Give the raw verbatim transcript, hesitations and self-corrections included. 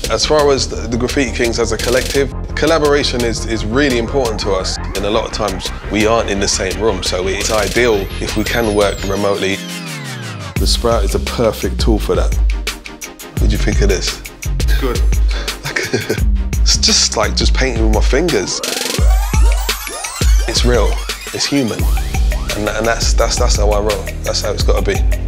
As far as the, the Graffiti Kings as a collective, collaboration is, is really important to us. And a lot of times we aren't in the same room, so it's ideal if we can work remotely. The Sprout is a perfect tool for that. What do you think of this? Good. It's just like just painting with my fingers. It's real, it's human. And, and that's, that's, that's how I roll. That's how it's got to be.